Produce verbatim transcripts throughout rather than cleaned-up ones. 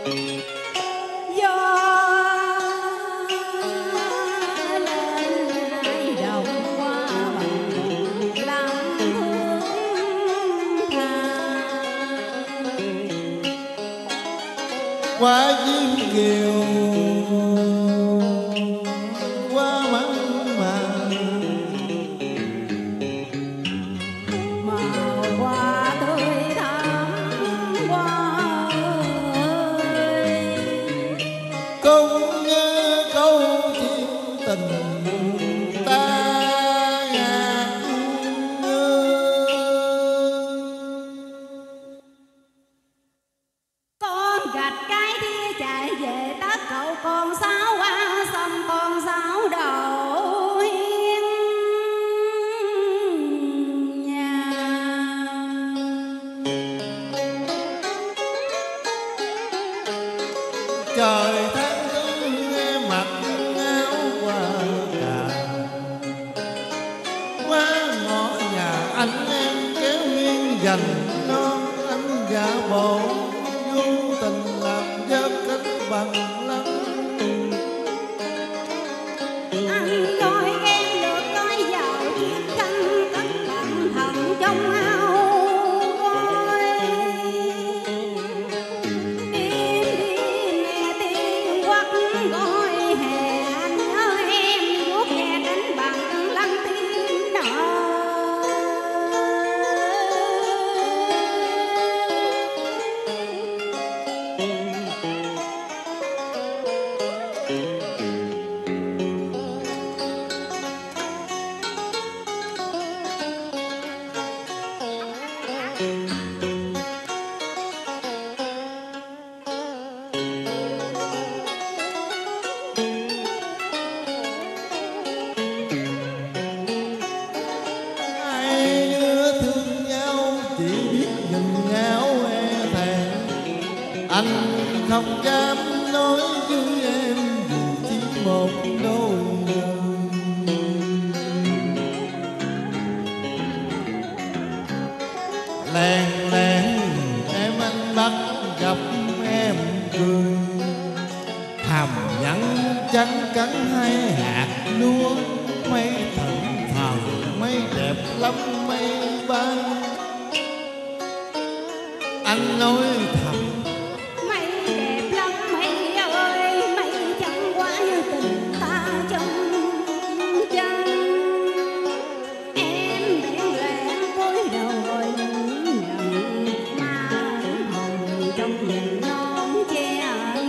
Quá diêm kiều quá mặn mà màu hoa tươi thắm hoa ơi. câu nhớ câu chuyện tình ta ngàn Con gạch cái đi chạy về tất cậu con sáo qua sông con sáo đầu hiên nhà. trời tháng tư nghe mặc áo hoa cà qua ngõ nhà anh em kéo nghiêng dành non anh giả bộ vô tình làm vớt cách bằng lắm. Anh nói em được nói vào chiếc khăn cất bằng thầm trong áo voi. Đêm đi nghe tiếng quắt gọi hè anh ơi em vuốt nghe đánh bằng lăng tim nở. Hai đứa thương nhau chỉ biết nhìn nhau e thẹn, anh không dám nói với em dù chỉ một đôi lời. Lén lén em anh bắt gặp em cười, hàm nhẫn trắng cắn hai hạt lúa, mây thẫn thờ mây đẹp lắm mây bay. Anh nói thầm Mây đẹp lắm mây ơi mây chẳng quá như tình ta trong chân. Em bẽn lẽn cúi đầu rồi nhận mà hồng trong nhìn non che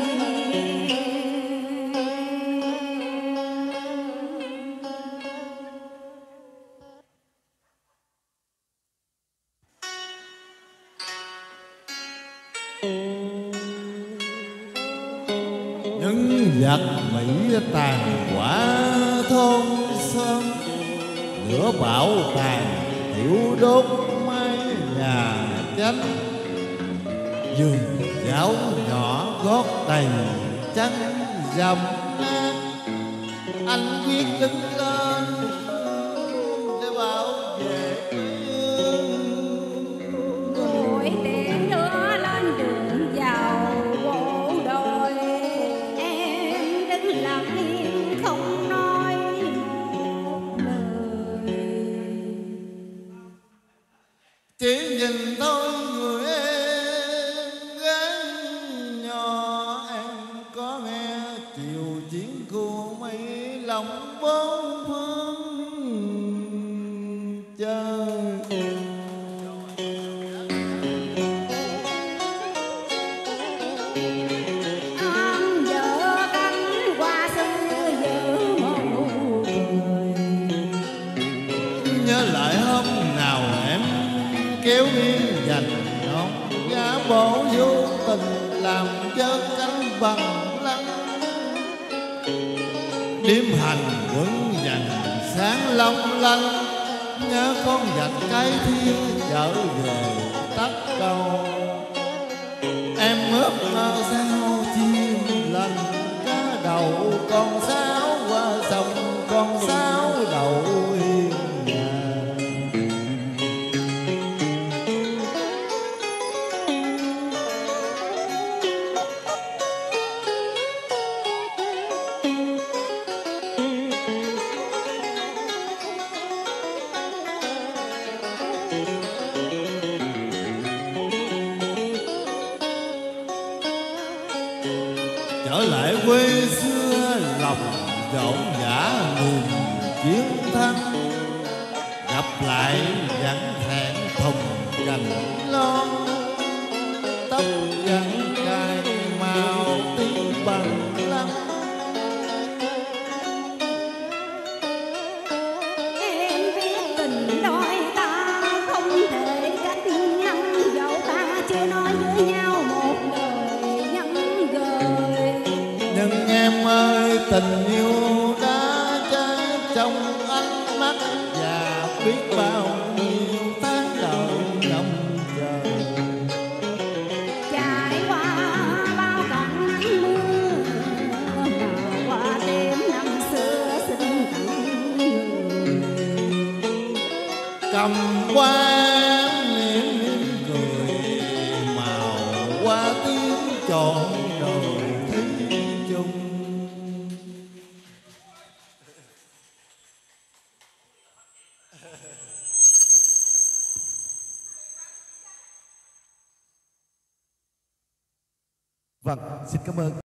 những giặc Mỹ tàn quả thôn sơn, lửa bão tàn thiêu đốt mái nhà chánh. Vườn giáo nhỏ gót đầy trắng dầm nát, anh quyết đứng lên để bảo vệ Mỗi đèn đưa lên đường vào bộ đội. Em đứng lặng im không nói một lời. chỉ nhìn thôi người em gái nhỏ. Em có nghe chiều chiến khu mấy lòng bốn phương trời. Anh vợ cánh hoa xưa giữ một nụ cười. Nhớ lại hôm nào em kéo nghiêng dành non giá bộ vô tình làm vớt cánh bằng lăng. Đêm hành vẫn dần sáng long lanh, nhớ con vạch cái thiên trở về tắt cầu. Em ước mơ sao chim lành cá đậu con sáo qua sông con sáo đậu hiên nhà. trở lại quê xưa lòng dõng dã niềm chiến thắng, gặp lại vẫn thẹn thùng cành lon, tóc vẫn cài màu tím bằng lăng. Em biết tình đôi ta không thể cách ngăn, dẫu ta chưa nói với nhau một lời nhắn gửi. Nhưng em ơi, tình yêu đã cháy trong ánh mắt và biết bao nhiêu tháng đợi năm chờ. Trải qua bao cảnh nắng mưa mà qua đêm năm xưa xin tặng người. Cầm qua niềm niềm cười màu hoa tiếng trọn đời thủy chung. Vâng, xin cảm ơn.